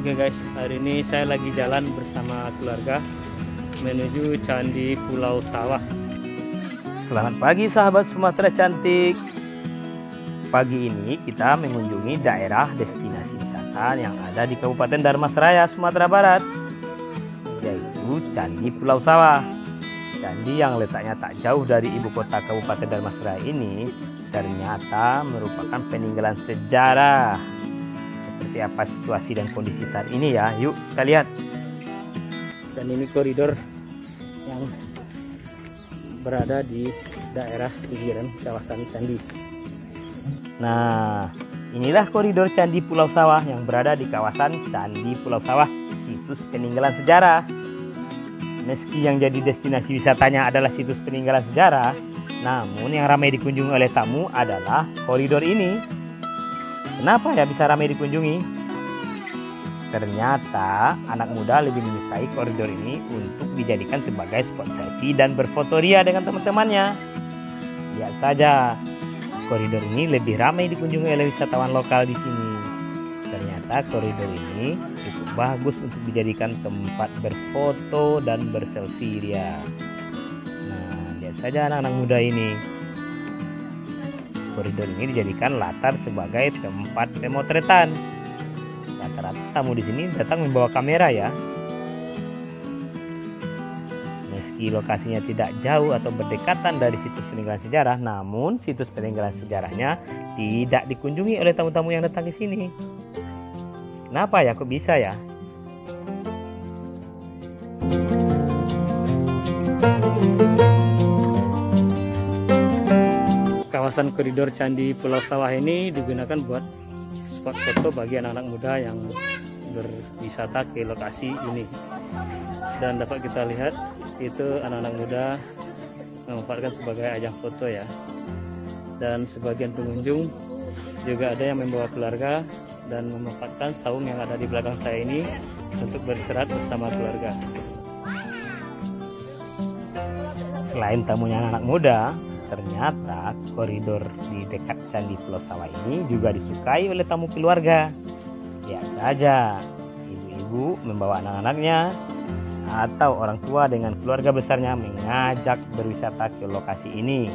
Oke guys, hari ini saya lagi jalan bersama keluarga menuju Candi Pulau Sawah. Selamat pagi sahabat Sumatera cantik. Pagi ini kita mengunjungi daerah destinasi wisata yang ada di Kabupaten Dharmasraya, Sumatera Barat, yaitu Candi Pulau Sawah. Candi yang letaknya tak jauh dari ibu kota Kabupaten Dharmasraya ini ternyata merupakan peninggalan sejarah. Seperti apa situasi dan kondisi saat ini ya, yuk kita lihat. Dan ini koridor yang berada di daerah pinggiran kawasan candi. Nah, inilah koridor Candi Pulau Sawah yang berada di kawasan Candi Pulau Sawah, situs peninggalan sejarah. Meski yang jadi destinasi wisatanya adalah situs peninggalan sejarah, namun yang ramai dikunjungi oleh tamu adalah koridor ini. Kenapa ya bisa ramai dikunjungi? Ternyata anak muda lebih menyukai koridor ini untuk dijadikan sebagai spot selfie dan berfoto ria dengan teman-temannya. Lihat saja, koridor ini lebih ramai dikunjungi oleh wisatawan lokal di sini. Ternyata koridor ini cukup bagus untuk dijadikan tempat berfoto dan berselfie ria. Nah, lihat saja anak-anak muda ini. Koridor ini dijadikan latar sebagai tempat pemotretan. Rata-rata tamu di sini datang membawa kamera ya. Meski lokasinya tidak jauh atau berdekatan dari situs peninggalan sejarah, namun situs peninggalan sejarahnya tidak dikunjungi oleh tamu-tamu yang datang ke sini. Kenapa ya? Kok bisa ya? Kawasan koridor Candi Pulau Sawah ini digunakan buat spot foto bagi anak-anak muda yang berwisata ke lokasi ini. Dan dapat kita lihat itu anak-anak muda memanfaatkan sebagai ajang foto ya. Dan sebagian pengunjung juga ada yang membawa keluarga dan memanfaatkan saung yang ada di belakang saya ini untuk beristirahat bersama keluarga. Selain tamunya anak muda, ternyata koridor di dekat Candi Pulau Sawah ini juga disukai oleh tamu keluarga. Lihat saja, ibu-ibu membawa anak-anaknya atau orang tua dengan keluarga besarnya mengajak berwisata ke lokasi ini.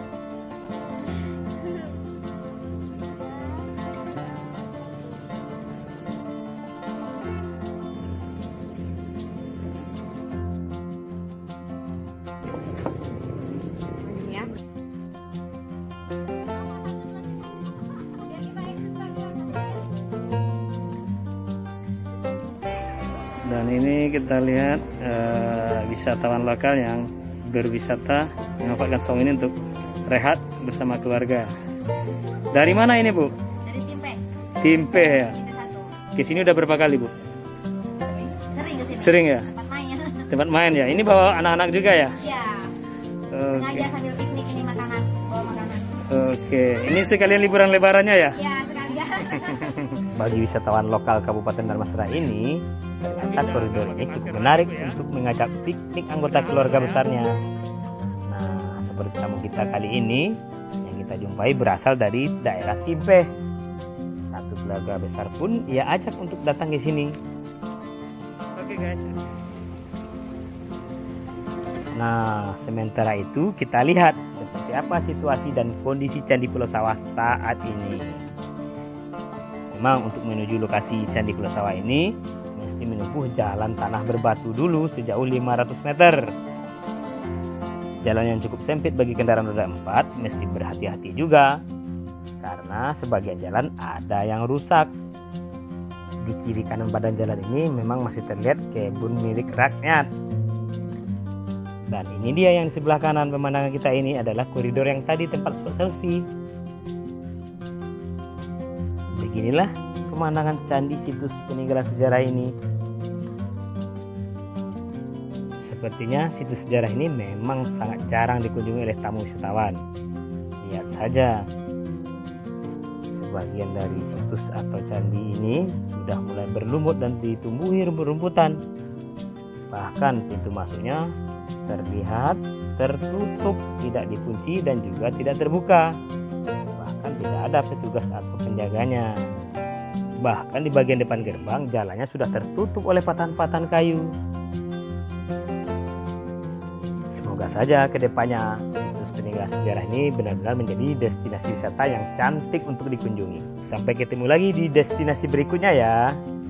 Dan ini kita lihat wisatawan lokal yang berwisata memanfaatkan saung ini untuk rehat bersama keluarga. Dari mana ini Bu? Dari Timpe. Timpe ya. Timpe 1. Ke sini udah berapa kali Bu? Sering ke sini. Sering ya? Tempat main. Tempat main ya. Ini bawa anak-anak juga ya? Iya. Oke. Ngajak sambil piknik ini makanan, bawa makanan. Oke. Ini sekalian liburan lebarannya ya? Iya, sekalian. Bagi wisatawan lokal Kabupaten Dharmasraya ini, ternyata koridor ini cukup menarik untuk mengajak piknik anggota keluarga besarnya. Nah, seperti tamu kita kali ini yang kita jumpai berasal dari daerah Timpe. Satu keluarga besar pun ia ajak untuk datang ke sini. Oke guys. Nah, sementara itu kita lihat seperti apa situasi dan kondisi Candi Pulau Sawah saat ini. Memang untuk menuju lokasi Candi Pulau Sawah ini mesti menempuh jalan tanah berbatu dulu sejauh 500 meter. Jalan yang cukup sempit bagi kendaraan roda 4, mesti berhati-hati juga karena sebagian jalan ada yang rusak. Di kiri kanan badan jalan ini memang masih terlihat kebun milik rakyat. Dan ini dia yang di sebelah kanan pemandangan kita ini adalah koridor yang tadi tempat spot selfie. Beginilah pemandangan candi situs peninggalan sejarah ini. Sepertinya situs sejarah ini memang sangat jarang dikunjungi oleh tamu wisatawan. Lihat saja, sebagian dari situs atau candi ini sudah mulai berlumut dan ditumbuhi rumput-rumputan. Bahkan pintu masuknya terlihat tertutup, tidak dikunci dan juga tidak terbuka. Bahkan tidak ada petugas atau penjaganya. Bahkan di bagian depan gerbang jalannya sudah tertutup oleh patahan-patahan kayu. Semoga saja kedepannya situs peninggalan sejarah ini benar-benar menjadi destinasi wisata yang cantik untuk dikunjungi. Sampai ketemu lagi di destinasi berikutnya ya.